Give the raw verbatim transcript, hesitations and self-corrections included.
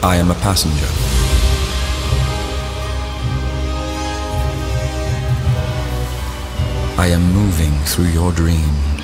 I am a passenger. I am moving through your dreams.